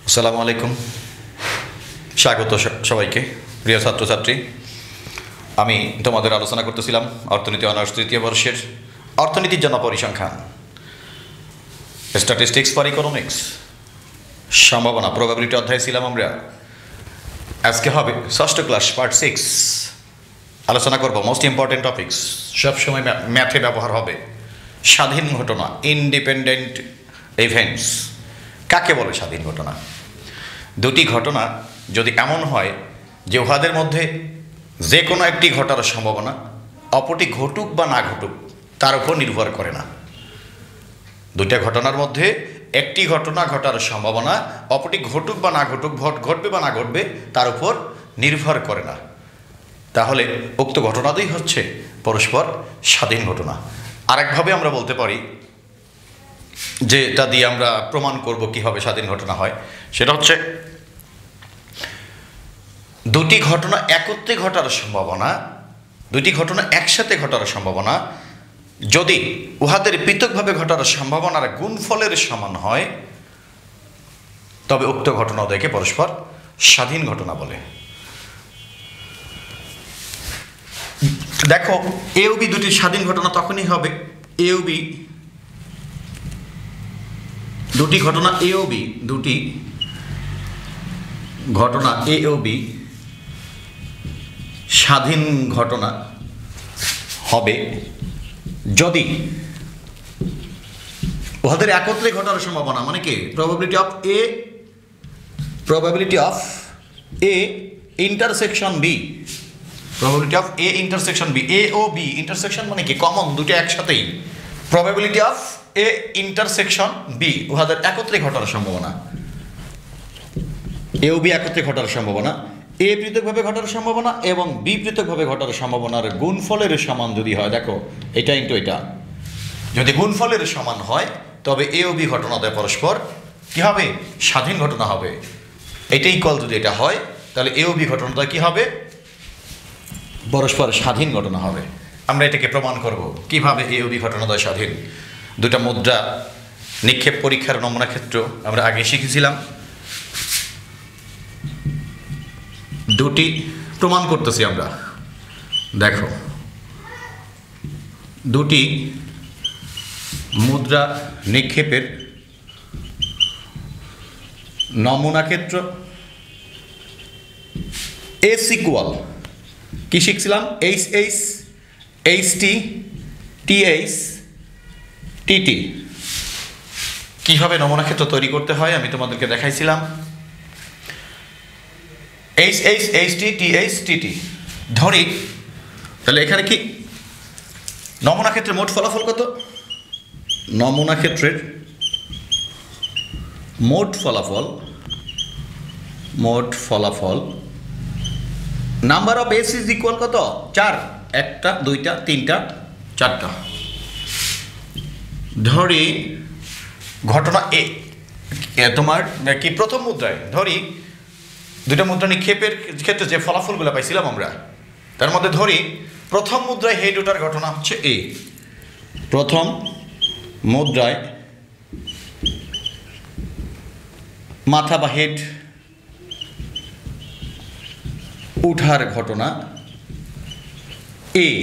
আসসালামু আলাইকুম, স্বাগত সবাইকে। প্রিয় ছাত্রছাত্রী, আমি তোমাদের আলোচনা করতেছিলাম অর্থনীতি অনার্স তৃতীয় বর্ষের অর্থনীতির জন্য পরিসংখ্যান, স্ট্যাটিস্টিক্স ফর ইকোনমিক্স, সম্ভাবনা, প্রবাবিলিটি অধ্যায় ছিলাম আমরা। আজকে হবে ষষ্ঠ ক্লাস পার্ট 6। আলোচনা করব মোস্ট ইম্পর্টেন্ট টপিকস, সবসময় ম্যাথে ব্যবহার হবে। স্বাধীন ঘটনা, ইন্ডিপেন্ডেন্ট ইভেন্টস। কাকে বলে স্বাধীন ঘটনা? দুটি ঘটনা যদি এমন হয় যে উহাদের মধ্যে যে কোনো একটি ঘটার সম্ভাবনা অপরটি ঘটুক বা না ঘটুক তার উপর নির্ভর করে না। দুইটা ঘটনার মধ্যে একটি ঘটনা ঘটার সম্ভাবনা অপরটি ঘটুক বা না ঘটুক, ঘটবে বা না ঘটবে তার উপর নির্ভর করে না, তাহলে উক্ত ঘটনাতেই হচ্ছে পরস্পর স্বাধীন ঘটনা। আরেকভাবে আমরা বলতে পারি, যেটা দিয়ে আমরা প্রমাণ করব কিভাবে স্বাধীন ঘটনা হয়, সেটা হচ্ছে দুটি ঘটনা একত্রে ঘটার সম্ভাবনা, দুটি ঘটনা একসাথে ঘটার সম্ভাবনা যদি উহাদের পৃথকভাবে ঘটার সম্ভাবনার গুণফলের সমান হয়, তবে উক্ত ঘটনা দেখে পরস্পর স্বাধীন ঘটনা বলে। দেখো, এ ও বি দুটি স্বাধীন ঘটনা তখনই হবে, এ ও বি দুটি ঘটনা, এ ও বি দুটি ঘটনা, এ ও বি স্বাধীন ঘটনা হবে যদি উহাদের একত্রে ঘটার সম্ভাবনা, মানে কি probability of A intersection B, probability of A intersection B, A ও বি ইন্টারসেকশন মানে কি কমন, দুটো একসাথেই। Probability of A intersection B, উহাদের একত্রে ঘটার সম্ভাবনা, এ ও বি একত্রে ঘটার সম্ভাবনা, এ পৃথকভাবে ঘটার সম্ভাবনা এবং বি পৃথকভাবে ঘটার সম্ভাবনার গুণফলের সমান যদি হয়, দেখো এটা ইন্টু এটা, যদি গুণফলের সমান হয় তবে এ ও বি ঘটনাতে পরস্পর কি হবে? স্বাধীন ঘটনা হবে। এটাই কল, যদি এটা হয় তাহলে এ ও বি ঘটনাটা কি হবে? পরস্পর স্বাধীন ঘটনা হবে। আমরা এটাকে প্রমাণ করব কিভাবে এ ও বি ঘটনাটা স্বাধীন। দুটা মুদ্রা নিক্ষেপ পরীক্ষার নমুনা ক্ষেত্র আমরা আগে শিখেছিলাম। দুটি প্রমাণ করতেছি আমরা। দেখো, দুটি মুদ্রা নিক্ষেপের নমুনা ক্ষেত্র এস ইকুয়াল কি শিখছিলাম? H H, H T, T H, T T. কীভাবে নমুনা ক্ষেত্র তৈরি করতে হয় আমি তোমাদেরকে দেখাইছিলাম। H H, H T, T H, T T ধরি, তাহলে এখানে কি নমুনা ক্ষেত্রে মোট ফলাফল কত? নমুনা ক্ষেত্রের মোট ফলাফল number of S is equal কত? 4, একটা, দুইটা, তিনটা, চারটা। ধরি ঘটনা এ তোমার কি প্রথম মুদ্রায়, ধরি দুইটা মুদ্রা নিক্ষেপের ক্ষেত্রে যে ফলাফলগুলো পাইছিলাম আমরা, তার মধ্যে ধরি প্রথম মুদ্রায় হেড ওঠার ঘটনা হচ্ছে এ। প্রথম মুদ্রায় মাথা বা হেড উঠার ঘটনা এ,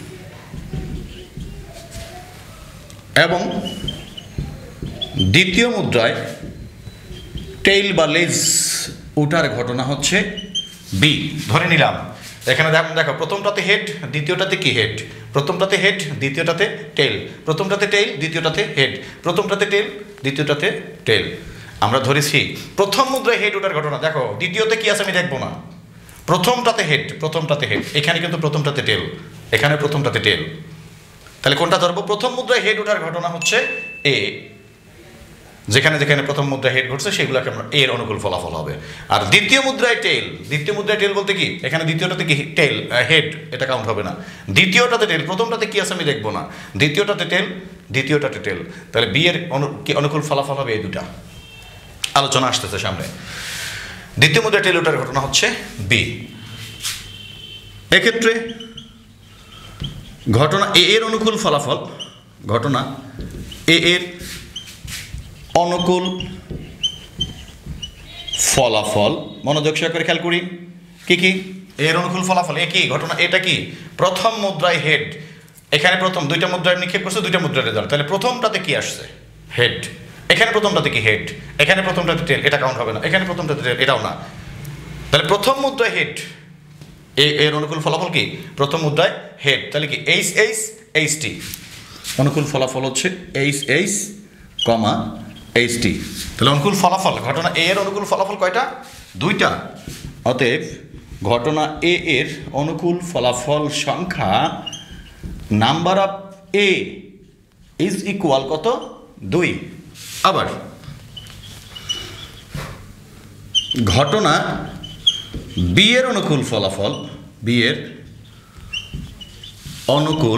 এবং দ্বিতীয় মুদ্রায় টেইল বা লেজ উঠার ঘটনা হচ্ছে বি। ধরে নিলাম এখানে দেখো, প্রথমটাতে হেড, দ্বিতীয়টাতে কি হেড, প্রথমটাতে হেড, দ্বিতীয়টাতে টেল, প্রথমটাতে টেল, দ্বিতীয়টাতে হেড, প্রথমটাতে টেল, দ্বিতীয়টাতে টেল। আমরা ধরেছি প্রথম মুদ্রায় হেড ওঠার ঘটনা। দেখো দ্বিতীয়তে কি আছে আমি দেখবো না, প্রথমটাতে হেড, এখানে কিন্তু প্রথমটাতে টেল, এখানে প্রথমটাতে টেল। তাহলে কোনটা ধরবো? প্রথম মুদ্রায় হেড ওঠার ঘটনা হচ্ছে এ, যেখানে যেখানে প্রথম মুদ্রায় হেড ঘটছে সেগুলোকে আমরা এর অনুকূল ফলাফল হবে। আর দ্বিতীয় মুদ্রায় টেল বলতে কি, এখানে দ্বিতীয়টাতে কি টেল, হেড, এটা কাউন্ট হবে না। দ্বিতীয়টাতে টেল, প্রথমটাতে কি আছে আমি দেখবো না, দ্বিতীয়টাতে টেল, দ্বিতীয়টাতে টেল। তাহলে বি এর অনুকূল ফলাফল হবে এই দুটা। আলোচনা আসতেছে সামনে। দ্বিতীয় মুদ্রায় টেল ওঠার ঘটনা হচ্ছে বি। এক্ষেত্রে ঘটনা এ এর অনুকূল ফলাফল, ঘটনা এ এর অনুকূল ফলাফল মনোযোগ সহকারে খেয়াল করি কি কি এর অনুকূল ফলাফল এ কি ঘটনা এটা কি প্রথম মুদ্রায় হেড এখানে প্রথম দুইটা মুদ্রায় নিক্ষেপ করছে দুইটা মুদ্রার রেজাল্ট তাহলে প্রথমটাতে কি আসছে হেড এখানে প্রথমটাতে কি হেড এখানে প্রথমটাতে টেল এটা কাউন্ট হবে না এখানে প্রথমটাতে টেল এটাও না তাহলে প্রথম মুদ্রায় হেড এর অনুকূল ফলাফল কি প্রথম মুদ্রায় হেড তাহলে কি এইচ এইচ এইচ টি অনুকূল ফলাফল হচ্ছে H H comma H T তাহলে অনুকূল ফলাফল ঘটনা এ এর অনুকূল ফলাফল কয়টা দুইটা অতএব ঘটনা এ এর অনুকূল ফলাফল সংখ্যা number of A is equal কত 2 আবার ঘটনা বি এর অনুকূল ফলাফল বি এর অনুকূল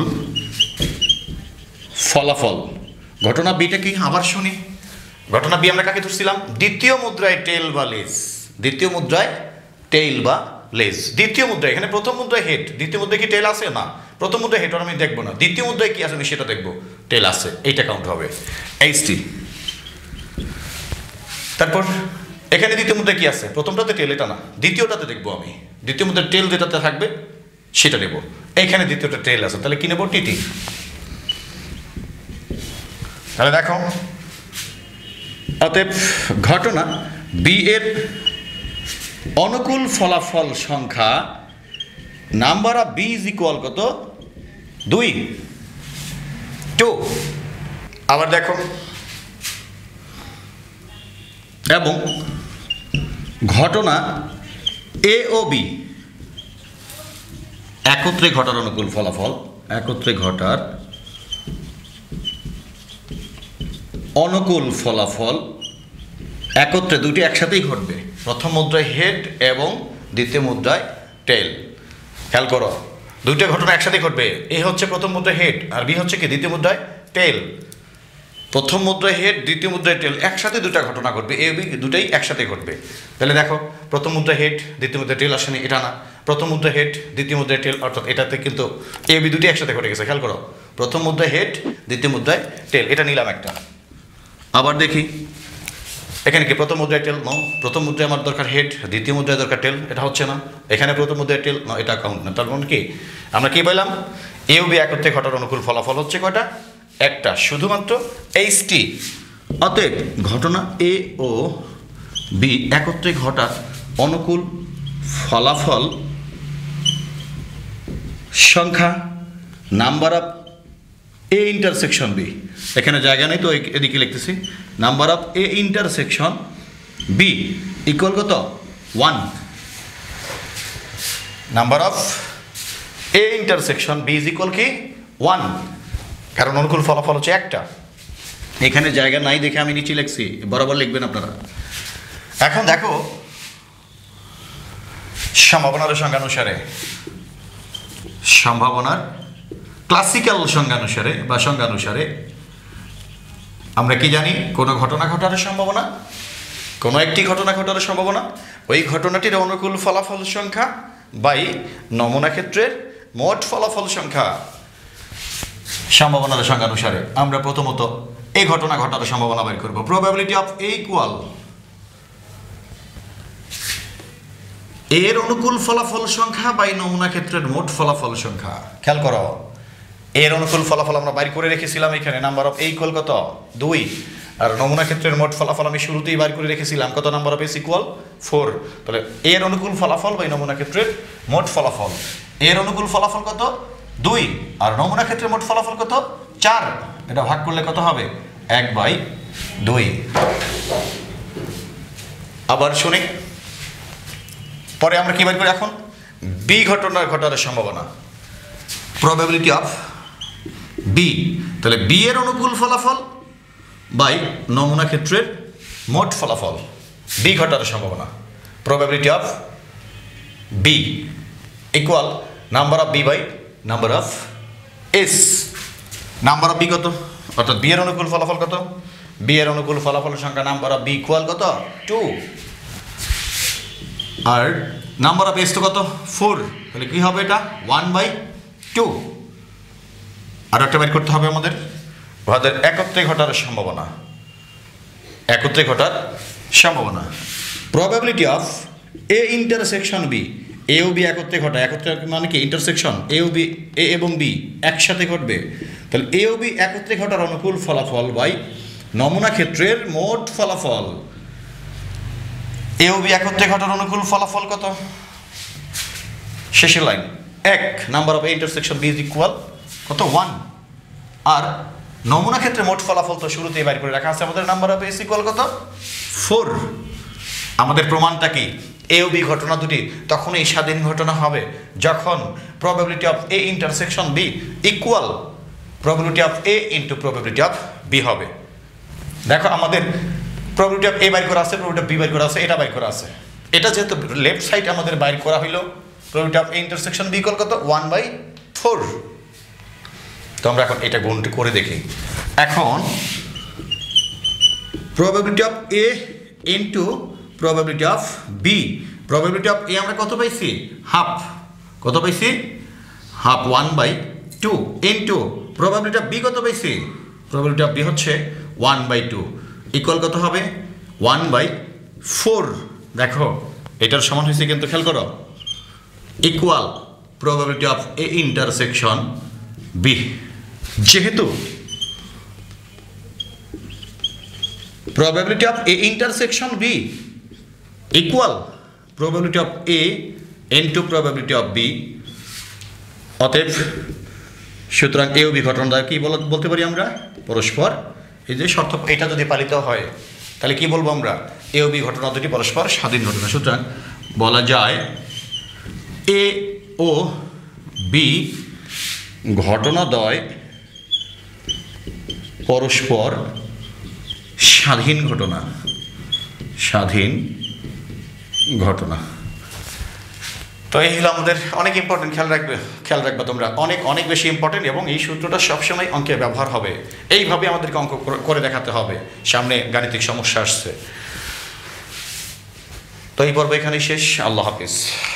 ফলাফল ঘটনা বিটা কি আবার শুনি ঘটনা বি আমরা কাকে ধরছিলাম দ্বিতীয় মুদ্রায় টেল বা লেজ দ্বিতীয় মুদ্রায় টেইল বা লেজ দ্বিতীয় মুদ্রায় এখানে প্রথম মুদ্রায় হেড দ্বিতীয় মুদ্রায় কি টেল আছে না প্রথম মুদ্রায় হেড আমি দেখবো না দ্বিতীয় মুদ্রায় কি আছে আমি সেটা দেখবো টেল আছে এইটা কাউন্ট হবে এইচ টি তারপর এখানে দ্বিতীয় মুদ্রায় কি আছে প্রথমটাতে টেল এটা না দ্বিতীয়টাতে দেখবো আমি দ্বিতীয় মুদ্রায় টেল যেটাতে থাকবে সেটা নেব এইখানে দ্বিতীয়টা টেল আছে তাহলে কি নেব টিটি তাহলে দেখো অতএব ঘটনা বি এর অনুকূল ফলাফল সংখ্যা number of B is equal কত 2 আবার দেখো এবং ঘটনা এ ও বি একত্রে ঘটার অনুকূল ফলাফল একত্রে ঘটার অনুকূল ফলাফল একত্রে দুটি একসাথেই ঘটবে প্রথম মুদ্রায় হেড এবং দ্বিতীয় মুদ্রায় টেল খেয়াল করো দুইটা ঘটনা একসাথে ঘটবে এ হচ্ছে প্রথম মুদ্রায় হেড আর বি হচ্ছে কি দ্বিতীয় মুদ্রায় টেল প্রথম মুদ্রায় হেড দ্বিতীয় মুদ্রায় টেল একসাথে দুটা ঘটনা ঘটবে এ বি দুটাই একসাথে ঘটবে তাহলে দেখো প্রথম মুদ্রায় হেড দ্বিতীয় মুদ্রায় টেল আসেনি এটা না প্রথম মুদ্রায় হেড দ্বিতীয় মুদ্রায় টেল অর্থাৎ এটাতে কিন্তু এ বি দুটি একসাথে ঘটে গেছে খেয়াল করো প্রথম মুদ্রায় হেড দ্বিতীয় মুদ্রায় টেল এটা নিলাম একটা আবার দেখি এখানে কি প্রথম মুদ্রায় টেল নো প্রথম মুদ্রায় আমার দরকার হেড দ্বিতীয় মুদ্রায় দরকার টেল এটা হচ্ছে না এখানে প্রথম মুদ্রায় টেল না এটা কাউন্ট না তার মানে কি আমরা কি পেলাম এ ও বি একত্রে ঘটার অনুকূল ফলাফল হচ্ছে কয়টা একটা শুধুমাত্র এইচ টি অতএব ঘটনা এ ও বি একত্রে ঘটার অনুকূল ফলাফল সংখ্যা number of A intersection B এখানে জায়গা নেই তো এদিকে লিখতেছি number of A intersection B equal কত 1 number of A intersection B is equal কি 1 কারণ অনুকূল ফলাফল হচ্ছে একটা এখানে জায়গা নাই দেখে আমি নিচে লিখছি বরাবর লিখবেন আপনারা এখন দেখো সম্ভাবনার সংজ্ঞানুসারে সম্ভাবনার ক্লাসিক্যাল সংজ্ঞানুসারে বা সংজ্ঞানুসারে আমরা কি জানি কোনো ঘটনা ঘটার সম্ভাবনা কোনো একটি ঘটনা ঘটার সম্ভাবনা ওই ঘটনাটির অনুকূল ফলাফল সংখ্যা বাই নমুনা ক্ষেত্রের মোট ফলাফল সংখ্যা সম্ভাবনার সংজ্ঞানুসারে আমরা প্রথমত এই ঘটনা ঘটার সম্ভাবনা বের করব প্রবাবিলিটি অফ এ ইকুয়াল এর অনুকূল ফলাফল সংখ্যা বাই নমুনা ক্ষেত্রের মোট ফলাফল সংখ্যা খেয়াল করো এর অনুকূল ফলাফল আমরা বাইর করে রেখেছিলাম এখানে নাম্বার অফ এ ইকুয়াল কত 2 আর নমুনা ক্ষেত্রের মোট ফলাফল আমি শুরুতেই বাইর করে রেখেছিলাম কত নাম্বার অফ এস ইকুয়াল 4 তাহলে এর অনুকূল ফলাফল বাই নমুনা ক্ষেত্রের মোট ফলাফল এর অনুকূল ফলাফল কত 2 আর নমুনা ক্ষেত্রের মোট ফলাফল কত 4 এটা ভাগ করলে কত হবে 1/2 আবার শুনি পরে আমরা কি বের করি এখন বি ঘটনার ঘটার সম্ভাবনা প্রবাবিলিটি অফ বি তাহলে বি এর অনুকূল ফলাফল বাই নমুনা ক্ষেত্রের মোট ফলাফল বি ঘটার সম্ভাবনা probability of B equal number of B by number of S number of B কত অর্থাৎ বি এর অনুকূল ফলাফল কত বি এর অনুকূল ফলাফল সংখ্যা নাম্বার অফ বি ইকুয়াল কত 2 আর নাম্বার অফ এস তো কত 4 তাহলে কি হবে এটা 1/2 আর একটা বের করতে হবে আমাদের উহাদের একত্রে ঘটার সম্ভাবনা একত্রে ঘটার সম্ভাবনা probability of A intersection B, A ও বি একত্রে ঘটা, একত্রে মানে কি ইন্টারসেকশন এ ও বি, এ এবং বি একসাথে ঘটবে, তাহলে এ ও বি একত্রে ঘটার অনুকূল ফলাফল বাই নমুনা ক্ষেত্রের মোট ফলাফল। এ ও বি একত্রে ঘটার অনুকূল ফলাফল কত? শেষের line 1 number of A intersection B is equal কত 1, আর নমুনা ক্ষেত্রে মোট ফলাফল তো শুরুতেই বাইর করে রাখা আছে আমাদের, number of A is equal কত 4। আমাদের প্রমাণটা কি? এ ও বি ঘটনা দুটি তখনই স্বাধীন ঘটনা হবে যখন probability of A intersection B equal probability of A into probability of B হবে। দেখো আমাদের প্রবাবিলিটি অফ এ বাইর করা আছে, প্রবাবিলিটি অফ বি বাইর করা আছে, এটা বাইর করা আছে, এটা যেহেতু লেফট সাইড আমাদের বাইর করা হইলো, probability of A intersection B equal কত 1/4। তো আমরা এখন এটা গুণটি করে দেখি। এখন probability of A into probability of B, probability of A আমরা কত পাইছি? হাফ, কত পাইছি? Half 1/2 into probability of B কত পাইছি? প্রবাবিলিটি অফ বি হচ্ছে 1/2 ইকুয়াল কত হবে 1/4। দেখো এটার সমান হয়েছে কিন্তু, খেয়াল করো, equal probability of A intersection B. যেহেতু probability of A intersection B equal probability of A into probability of B, অতএব সুতরাং এ ও বি ঘটনা দ্বারা কি বলতে পারি আমরা? পরস্পর, এই যে শর্ত এটা যদি পালিত হয় তাহলে কি বলবো আমরা? এ ও বি ঘটনা দুটি পরস্পর স্বাধীন ঘটনা। সুতরাং বলা যায় এ ও বি ঘটনাদ্বয় পরস্পর স্বাধীন ঘটনা, স্বাধীন ঘটনা। তো এই হলো আমাদের অনেক ইম্পর্টেন্ট, খেয়াল রাখবে তোমরা, অনেক অনেক বেশি ইম্পর্টেন্ট, এবং এই সূত্রটা সবসময় অঙ্কে ব্যবহার হবে। এইভাবে আমাদেরকে অঙ্ক করে দেখাতে হবে, সামনে গাণিতিক সমস্যা আসছে। তো এই পর্ব এখানেই শেষ। আল্লাহ হাফিজ।